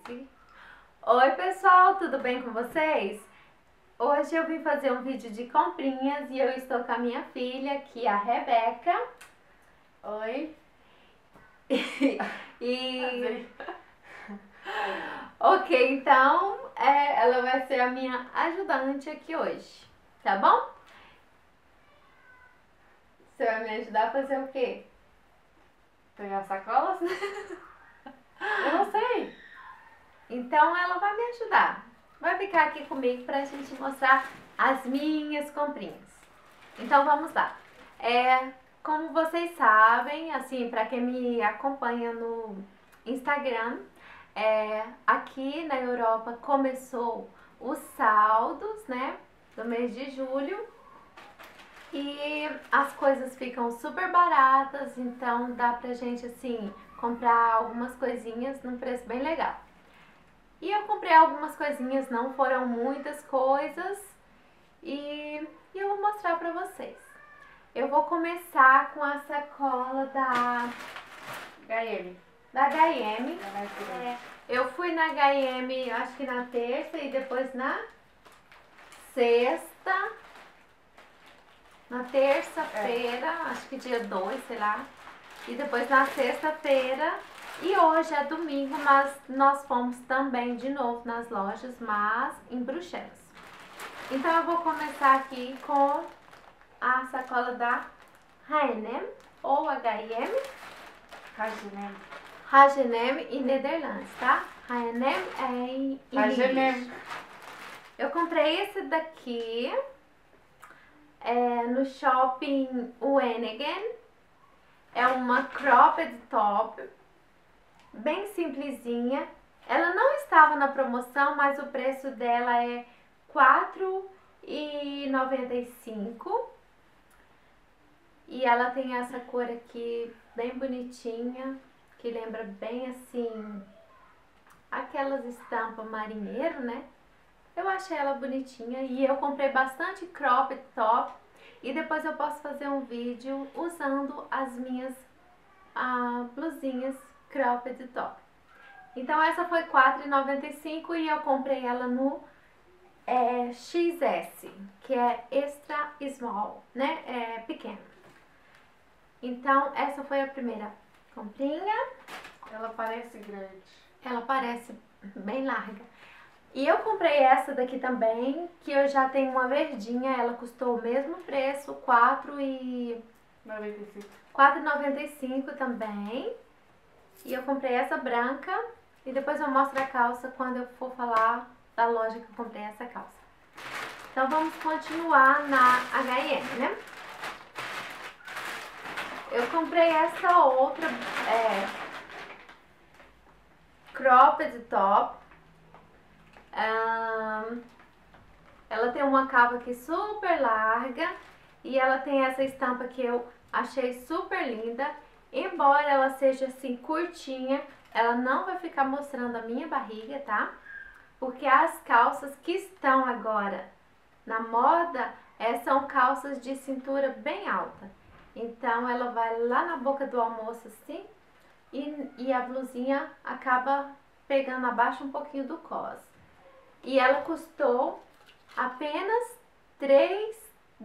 Esse. Oi pessoal, tudo bem com vocês? Hoje eu vim fazer um vídeo de comprinhas e eu estou com a minha filha aqui, a Rebeca. Oi. E ok, então ela vai ser a minha ajudante aqui hoje, tá bom? Você vai me ajudar a fazer o quê? Pegar sacolas? Eu não sei. Então ela vai me ajudar. Vai ficar aqui comigo pra gente mostrar as minhas comprinhas. Então vamos lá. Como vocês sabem, assim, para quem me acompanha no Instagram, aqui na Europa começou os saldos, né, do mês de julho. E as coisas ficam super baratas, então dá pra gente, assim, comprar algumas coisinhas num preço bem legal. E eu comprei algumas coisinhas, não foram muitas coisas, e eu vou mostrar pra vocês. Eu vou começar com a sacola H&M. da H&M. É. Eu fui na H&M, acho que na terça e depois na sexta. Na terça-feira, acho que dia 2, sei lá. E depois na sexta-feira. E hoje é domingo, mas nós fomos também de novo nas lojas, mas em Bruxelas. Então eu vou começar aqui com a sacola da H&M ou H&M. H&M. H&M em Nederlandes, tá? H&M é em inglês. Eu comprei esse daqui no shopping Wenigen. É uma cropped top, bem simplesinha. Ela não estava na promoção, mas o preço dela é R$ 4,95. E ela tem essa cor aqui bem bonitinha, que lembra bem assim aquelas estampas marinheiro, né? Eu achei ela bonitinha e eu comprei bastante cropped top e depois eu posso fazer um vídeo usando as minhas blusinhas cropped top. Então essa foi R$ 4,95 e eu comprei ela no XS, que é extra small, né? É pequeno. Então essa foi a primeira comprinha. Ela parece grande. Ela parece bem larga. E eu comprei essa daqui também, que eu já tenho uma verdinha, ela custou o mesmo preço, R$ 4,95 também. E eu comprei essa branca e depois eu mostro a calça quando eu for falar da loja que eu comprei essa calça. Então vamos continuar na H&M, né? Eu comprei essa outra cropped top. Ela tem uma cava aqui super larga e ela tem essa estampa que eu achei super linda. Embora ela seja assim curtinha, ela não vai ficar mostrando a minha barriga, tá? Porque as calças que estão agora na moda são calças de cintura bem alta. Então ela vai lá na boca do almoço assim e a blusinha acaba pegando abaixo um pouquinho do cos. E ela custou apenas 3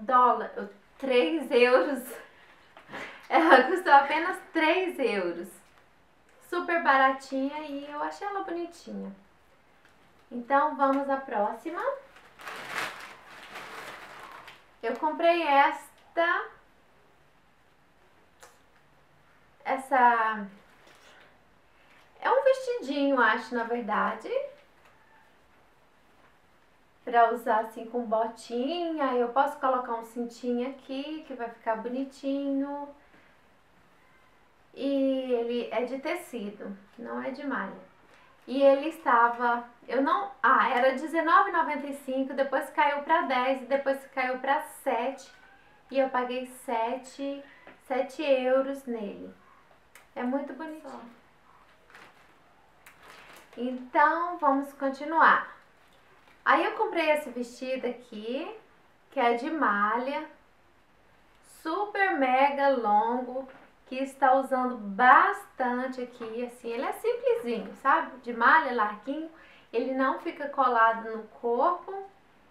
euros. Ela custou apenas 3 euros. Super baratinha e eu achei ela bonitinha. Então vamos à próxima. Eu comprei essa é um vestidinho, acho, na verdade, pra usar assim com botinha. Eu posso colocar um cintinho aqui que vai ficar bonitinho. E ele é de tecido, não é de malha. E ele estava, era R$19,95, depois caiu para 10 e depois caiu para 7 e eu paguei 7 euros nele. É muito bonitinho. Então vamos continuar. Aí eu comprei esse vestido aqui, que é de malha, super mega longo, que está usando bastante aqui, assim, ele é simplesinho, sabe? De malha, larguinho, ele não fica colado no corpo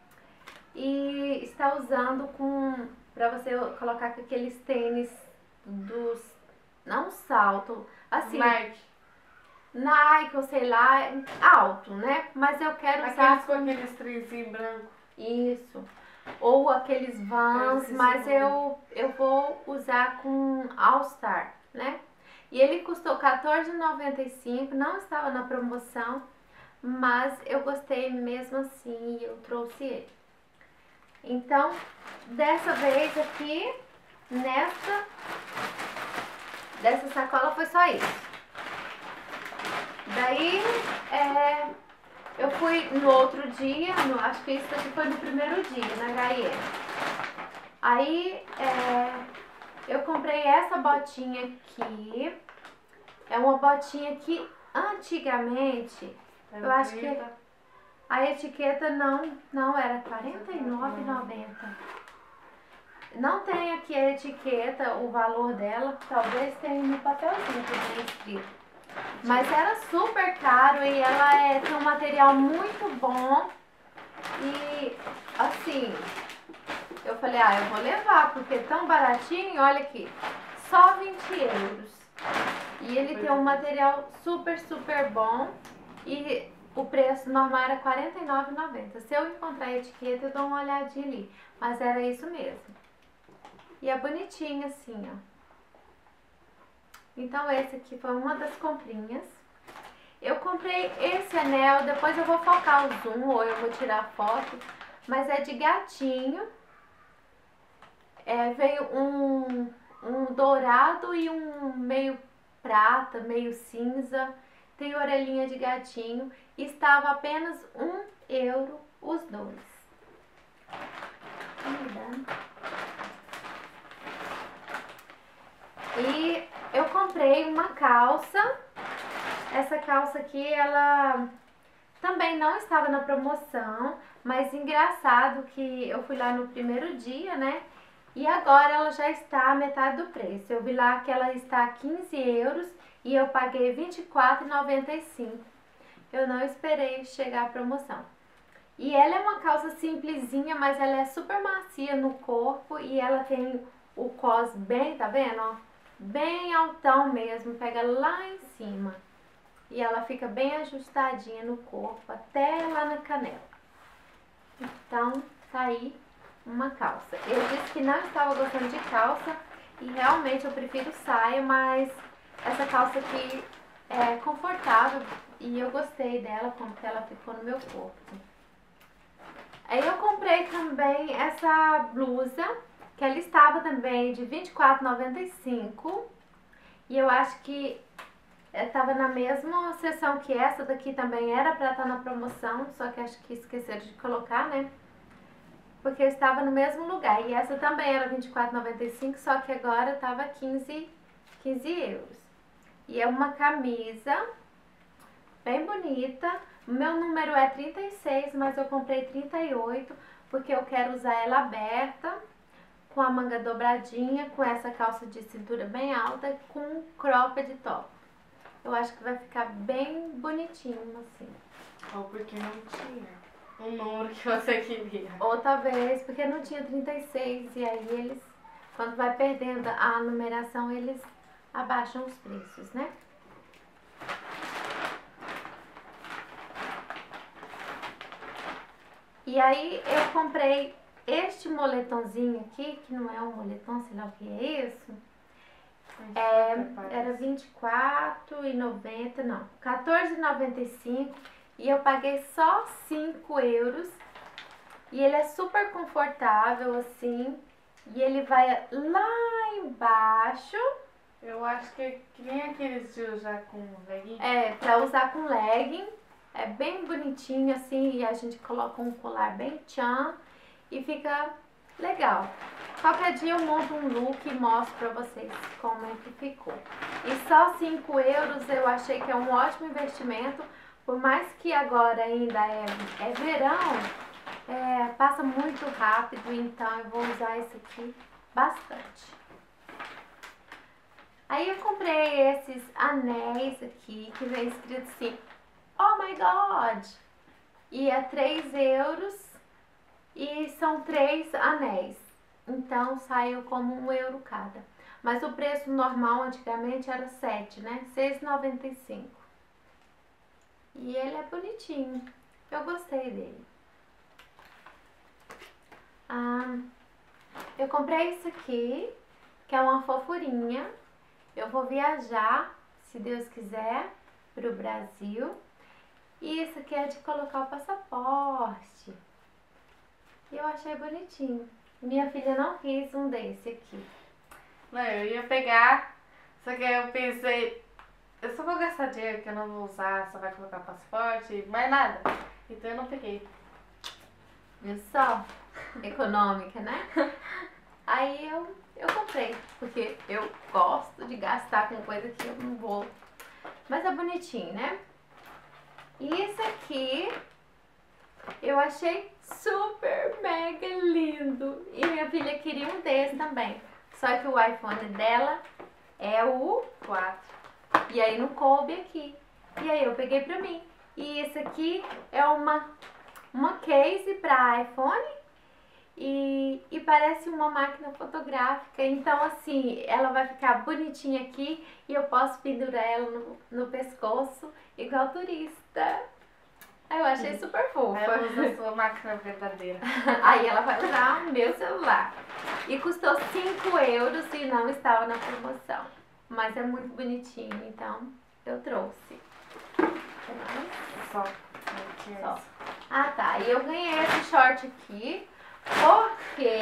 e está usando pra você colocar com aqueles tênis dos, não salto, assim, Nike ou sei lá, alto, né? Mas eu quero usar com aqueles trenzinho branco. Isso. Ou aqueles Vans, mas eu vou usar com All Star, né? E ele custou R$14,95, não estava na promoção, mas eu gostei mesmo assim e eu trouxe ele. Então, dessa vez aqui, dessa sacola foi só isso. Daí, eu fui no outro dia, acho que isso aqui foi no primeiro dia, na H&M. Aí, eu comprei essa botinha aqui. É uma botinha que antigamente, eu acho que a etiqueta não era R$49,90. Não tem aqui a etiqueta, o valor dela, talvez tenha no papelzinho que tem escrito. Mas era super caro e ela tem um material muito bom. E assim, eu falei, eu vou levar, porque é tão baratinho, olha aqui, só 20 euros. E ele tem um material super, super bom. E o preço normal era R$49,90. Se eu encontrar a etiqueta, eu dou uma olhadinha ali. Mas era isso mesmo. E é bonitinho assim, ó. Então esse aqui foi uma das comprinhas. Eu comprei esse anel, depois eu vou focar o zoom ou eu vou tirar foto. Mas é de gatinho. Veio um dourado e um meio prata, meio cinza. Tem orelhinha de gatinho. Estava apenas €1 os dois. E eu comprei uma calça. Essa calça aqui, ela também não estava na promoção, mas engraçado que eu fui lá no primeiro dia, né? E agora ela já está a metade do preço. Eu vi lá que ela está a 15 euros e eu paguei R$24,95. Eu não esperei chegar a promoção. E ela é uma calça simplesinha, mas ela é super macia no corpo e ela tem o cos bem, tá vendo, ó? Bem altão mesmo, pega lá em cima. E ela fica bem ajustadinha no corpo, até lá na canela. Então, tá aí uma calça. Eu disse que não estava gostando de calça e realmente eu prefiro saia, mas essa calça aqui é confortável e eu gostei dela, como que ela ficou no meu corpo. Aí eu comprei também essa blusa, que ela estava também de R$24,95 e eu acho que estava na mesma seção que essa daqui também era para estar na promoção, só que acho que esqueceram de colocar, né? Porque estava no mesmo lugar. E essa também era R$24,95, só que agora estava 15 euros. E é uma camisa bem bonita. O meu número é 36, mas eu comprei 38, porque eu quero usar ela aberta, com a manga dobradinha, com essa calça de cintura bem alta, com um cropped top. Eu acho que vai ficar bem bonitinho, assim. Ou porque não tinha o número que você queria. Ou talvez porque não tinha 36 e aí eles, quando vai perdendo a numeração, eles abaixam os preços, né? E aí eu comprei este moletomzinho aqui, que não é um moletom, sei lá o que é isso. Era R$24,90, não, R$14,95 e eu paguei só 5 euros. E ele é super confortável assim, e ele vai lá embaixo. Eu acho que é que nem aqueles de usar com legging. Pra usar com legging, é bem bonitinho assim, e a gente coloca um colar bem tchan e fica legal. Qualquer dia eu monto um look e mostro pra vocês como é que ficou. E só 5 euros eu achei que é um ótimo investimento, por mais que agora ainda é verão, passa muito rápido, então eu vou usar esse aqui bastante. Aí eu comprei esses anéis aqui, que vem escrito assim, oh my god! E é 3 euros e são 3 anéis. Então saiu como 1 euro cada. Mas o preço normal antigamente era 7, né? 6,95. E ele é bonitinho. Eu gostei dele. Eu comprei isso aqui, que é uma fofurinha. Eu vou viajar, se Deus quiser, para o Brasil. E isso aqui é de colocar o passaporte. E eu achei bonitinho. Minha filha não quis um desse aqui. Não, eu ia pegar, só que aí eu pensei, eu só vou gastar dinheiro que eu não vou usar, só vai colocar passaporte, mais nada. Então eu não peguei. Viu só? Econômica, né? Aí eu comprei, porque eu gosto de gastar com coisa que eu não vou. Mas é bonitinho, né? E isso aqui eu achei super mega lindo. E minha filha queria um desse também. Só que o iPhone dela é o 4. E aí não coube aqui. E aí eu peguei pra mim. E esse aqui é uma case pra iPhone. E parece uma máquina fotográfica. Então assim, ela vai ficar bonitinha aqui. E eu posso pendurar ela no pescoço, igual turista. Eu achei super fofa. Ela usa a sua máquina verdadeira. Aí ela vai usar o meu celular. E custou 5 euros e não estava na promoção. Mas é muito bonitinho, então eu trouxe. Só. Só. Ah tá, e eu ganhei esse short aqui porque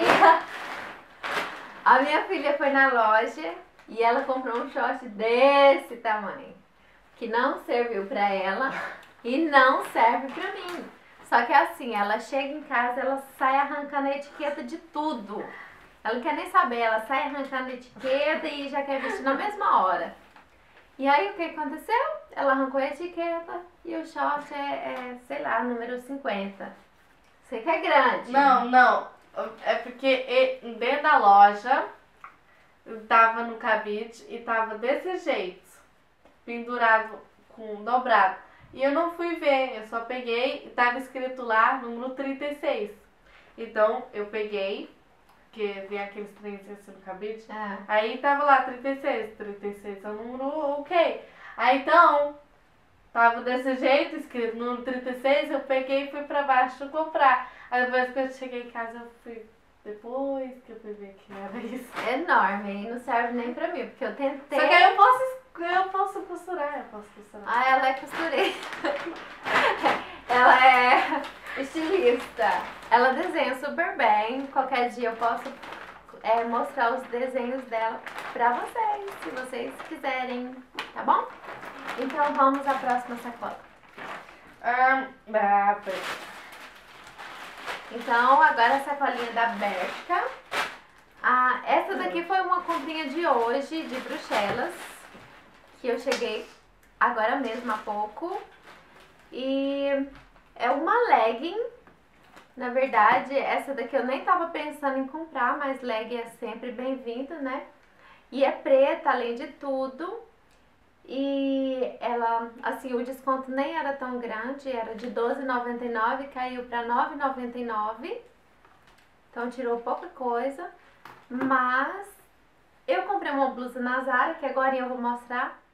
a minha filha foi na loja e ela comprou um short desse tamanho. Que não serviu pra ela e não serve pra mim. Só que assim, ela chega em casa, ela sai arrancando a etiqueta de tudo. Ela não quer nem saber, ela sai arrancando a etiqueta e já quer vestir na mesma hora. E aí o que aconteceu? Ela arrancou a etiqueta e o short sei lá, número 50. Sei que é grande. Não. É porque dentro da loja tava no cabide e tava desse jeito, pendurado com dobrado. E eu não fui ver, eu só peguei e tava escrito lá número 36. Então eu peguei, porque vem aqueles trens assim no cabide. Aí tava lá 36 é o número ok. Aí então, tava desse jeito, escrito número 36, eu peguei e fui pra baixo comprar. Aí depois que eu cheguei em casa, eu fui. Depois que eu fui ver que era isso. É enorme, e não serve nem pra mim, porque eu tentei. Só que aí eu posso costurar, Ah, ela é costureira. Ela é estilista. Ela desenha super bem. Qualquer dia eu posso mostrar os desenhos dela pra vocês, se vocês quiserem, tá bom? Então vamos à próxima sacola. Então agora a sacolinha da Bershka. Essa daqui foi uma comprinha de hoje, de Bruxelas, que eu cheguei agora mesmo há pouco. E é uma legging. Na verdade, essa daqui eu nem tava pensando em comprar, mas legging é sempre bem-vindo, né? E é preta, além de tudo. E ela, assim, o desconto nem era tão grande, era de R$12,99, caiu para R$9,99. Então tirou pouca coisa. Mas eu comprei uma blusa na Zara, que agora eu vou mostrar.